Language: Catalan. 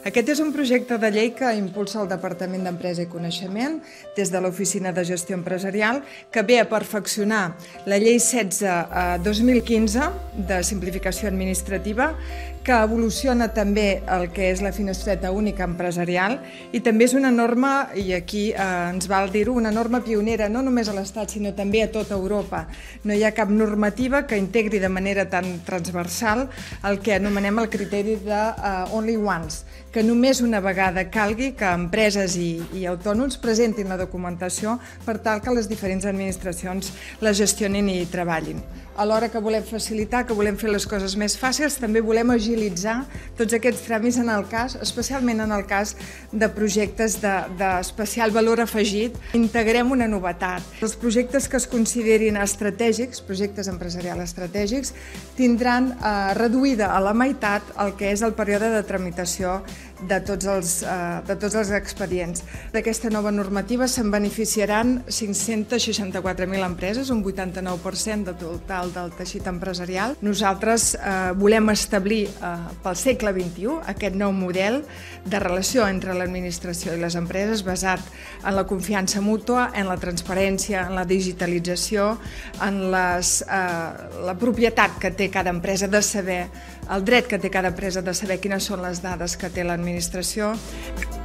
Aquest és un projecte de llei que impulsa el Departament d'Empresa i Coneixement des de l'Oficina de Gestió Empresarial, que ve a perfeccionar la Llei 16/2015 de simplificació administrativa, que evoluciona també el que és la finestreta única empresarial i també és una norma, i aquí ens val dir-ho, una norma pionera no només a l'Estat sinó també a tota Europa. No hi ha cap normativa que integri de manera tan transversal el que anomenem el criteri de only once, que només una vegada calgui que empreses i autònoms presentin la documentació per tal que les diferents administracions la gestionin i treballin. Alhora que volem facilitar, que volem fer les coses més fàcils, també volem agilitzar tots aquests tràmits en el cas, especialment en el cas de projectes d'especial valor afegit. Integrem una novetat. Els projectes que es considerin estratègics, projectes empresarials estratègics, tindran reduïda a la meitat el que és el període de tramitació de tots els expedients. D'aquesta nova normativa se'n beneficiaran 564.000 empreses, un 89% del total del teixit empresarial. Nosaltres volem establir pel segle XXI aquest nou model de relació entre l'administració i les empreses basat en la confiança mútua, en la transparència, en la digitalització, en la propietat que té cada empresa de saber, el dret que té cada empresa de saber quines són les dades que té l'administració.